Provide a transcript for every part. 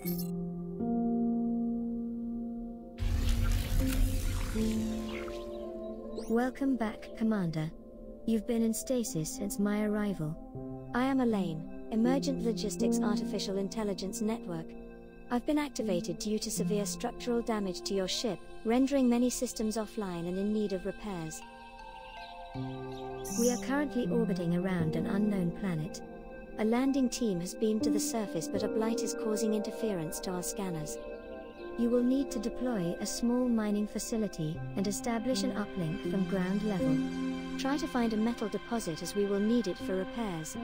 Welcome back, Commander. You've been in stasis since my arrival. I am Elaine, Emergent Logistics Artificial Intelligence Network. I've been activated due to severe structural damage to your ship, rendering many systems offline and in need of repairs. We are currently orbiting around an unknown planet. A landing team has beamed to the surface, but a blight is causing interference to our scanners. You will need to deploy a small mining facility and establish an uplink from ground level. Try to find a metal deposit, as we will need it for repairs.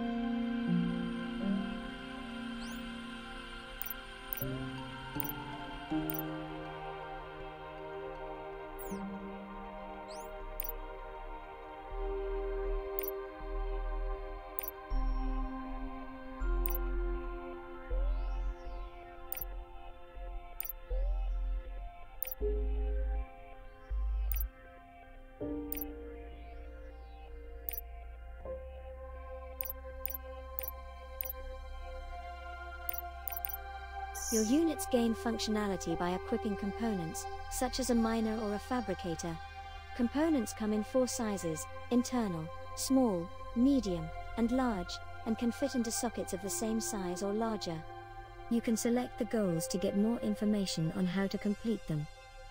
Your units gain functionality by equipping components, such as a miner or a fabricator. Components come in 4 sizes: internal, small, medium, and large, and can fit into sockets of the same size or larger. You can select the goals to get more information on how to complete them.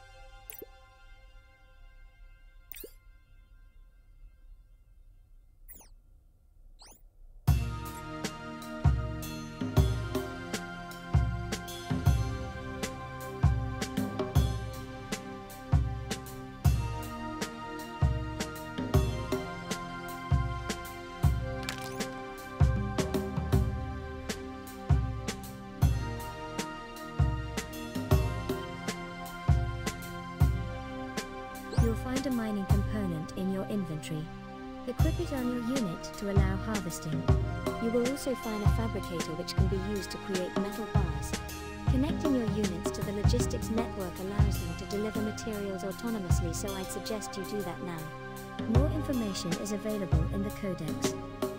You'll find a mining component in your inventory. Equip it on your unit to allow harvesting. You will also find a fabricator which can be used to create metal bars. Connecting your units to the logistics network allows them to deliver materials autonomously, so I'd suggest you do that now. More information is available in the codex.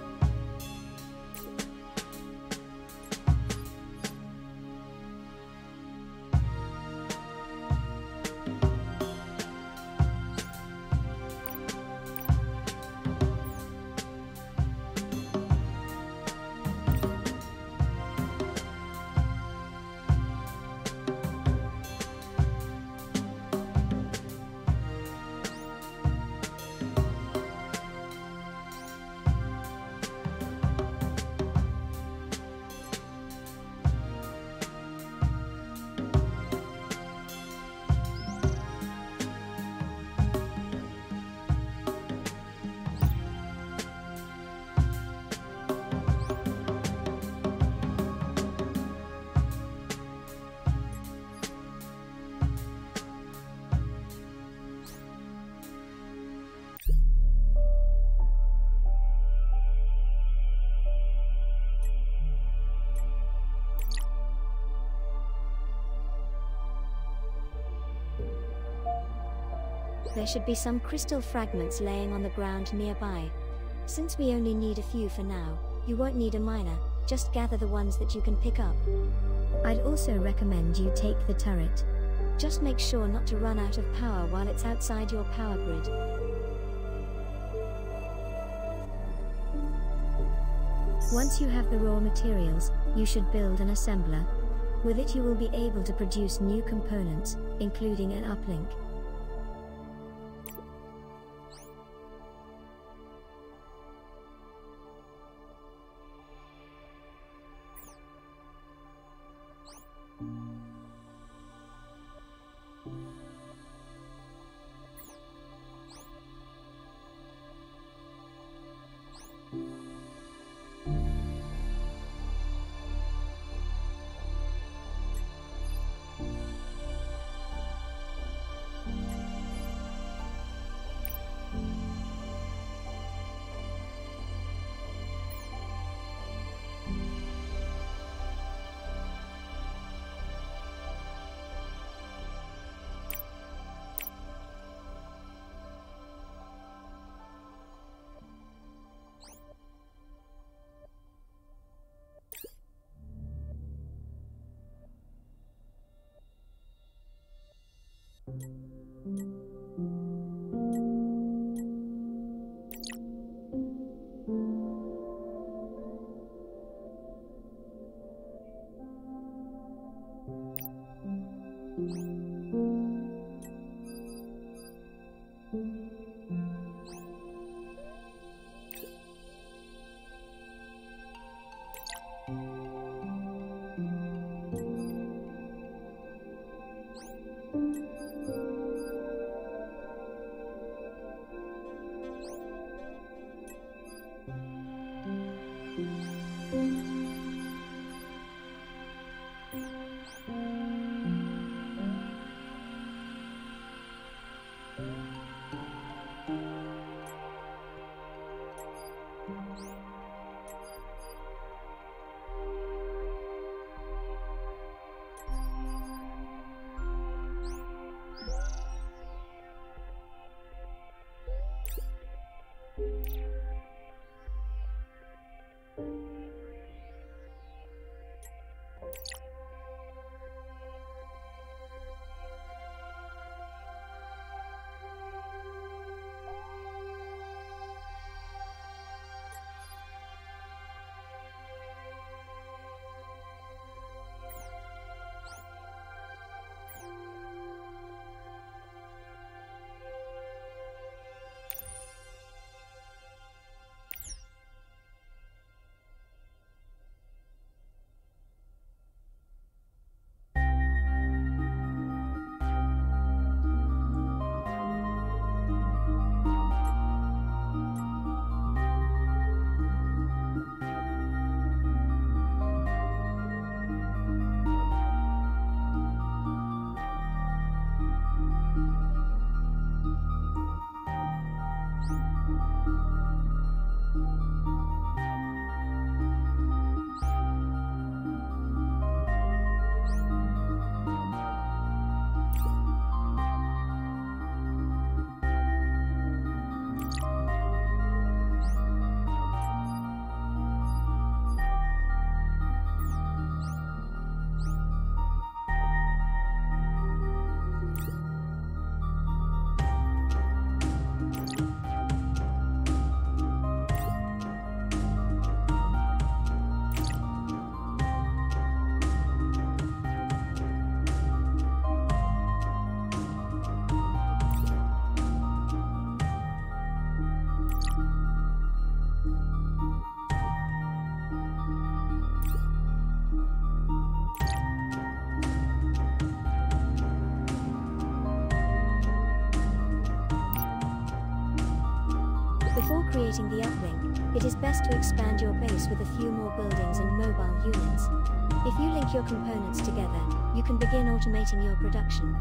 There should be some crystal fragments laying on the ground nearby. Since we only need a few for now, you won't need a miner, just gather the ones that you can pick up. I'd also recommend you take the turret. Just make sure not to run out of power while it's outside your power grid. Once you have the raw materials, you should build an assembler. With it you will be able to produce new components, including an uplink. Before creating the upwing, it is best to expand your base with a few more buildings and mobile units. If you link your components together, you can begin automating your production.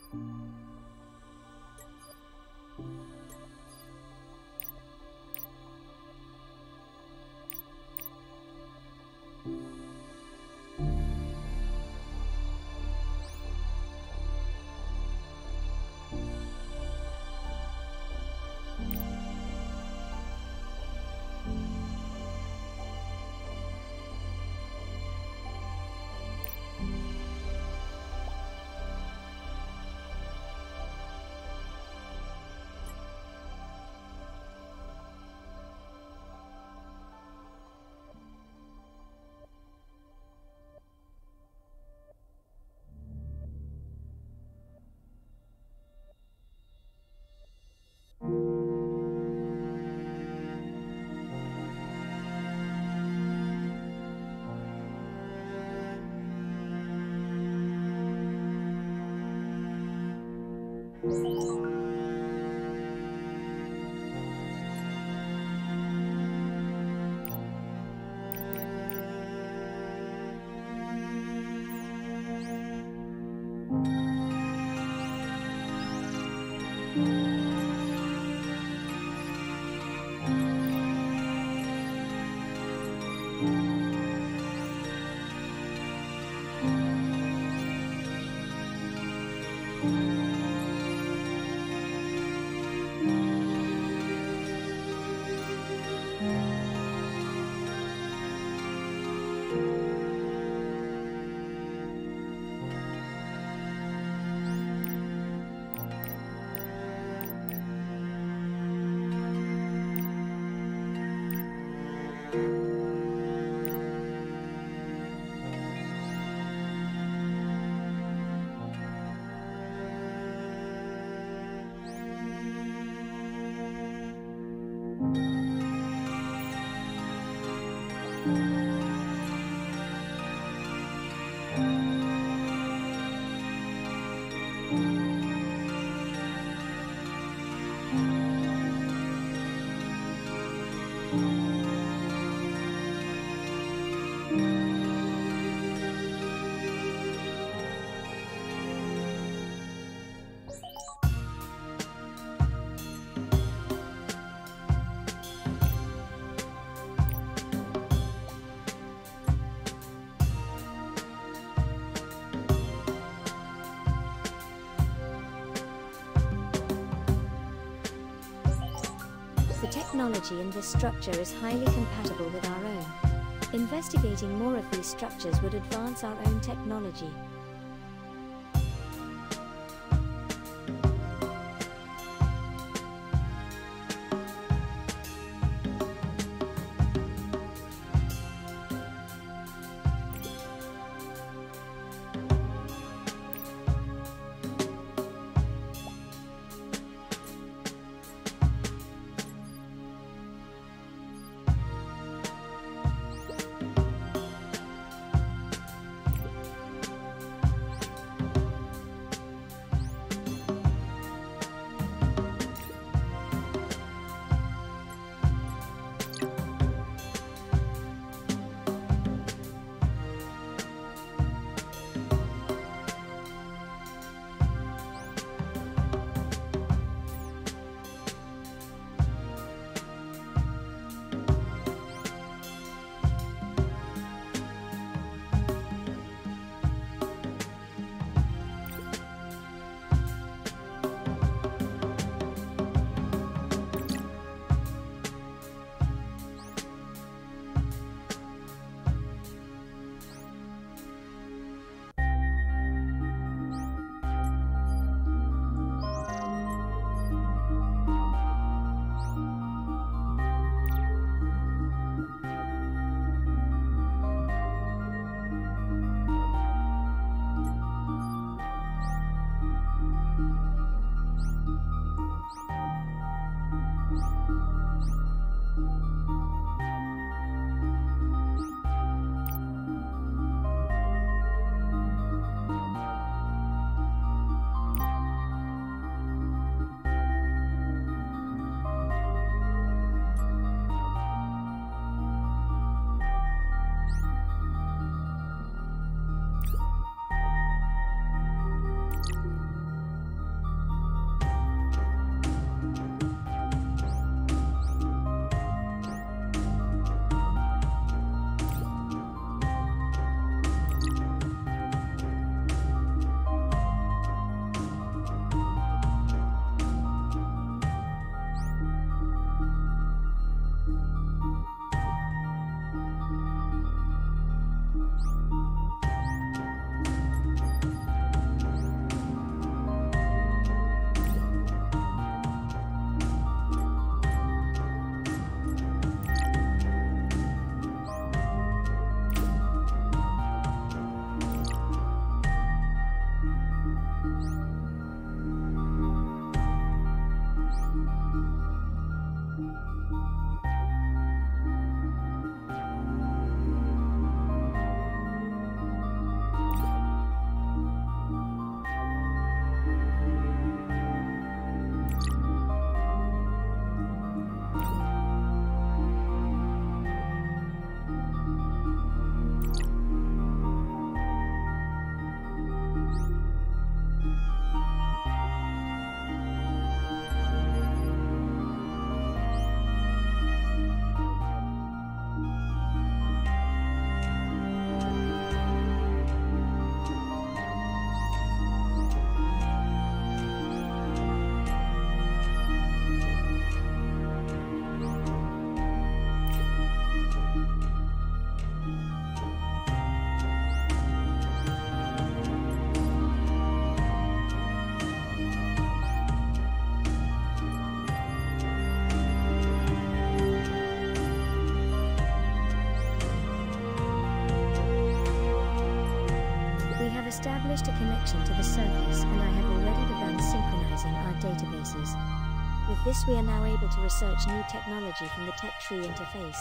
The technology in this structure is highly compatible with our own. Investigating more of these structures would advance our own technology. established a connection to the surface and I have already begun synchronizing our databases. With this we are now able to research new technology from the tech tree interface.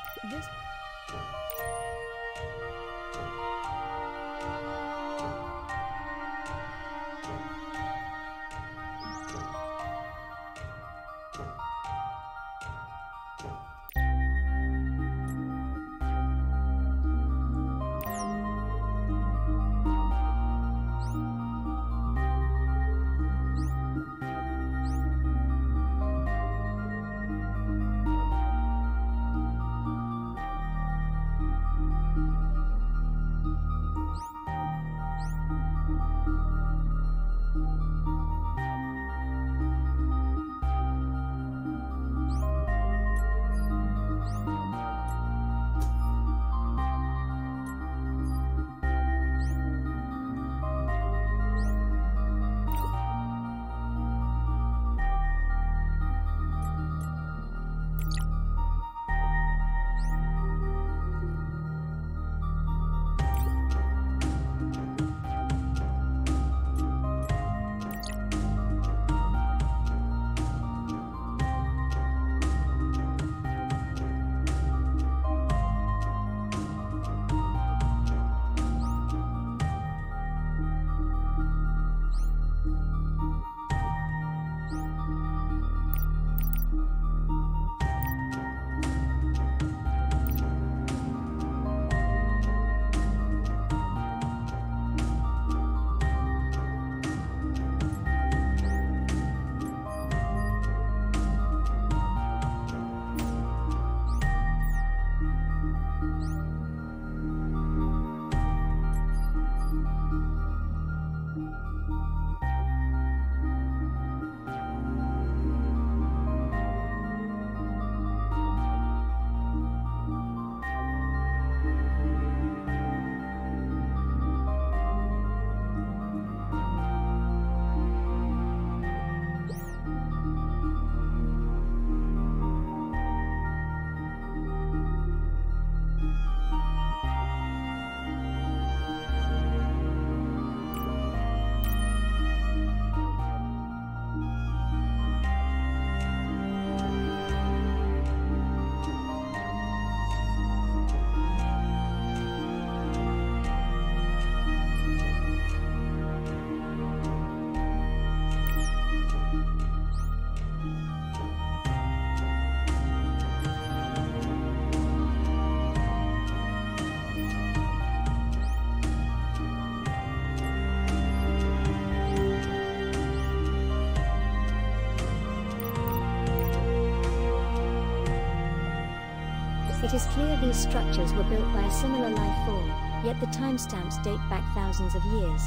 It is clear these structures were built by a similar life form, yet the timestamps date back thousands of years.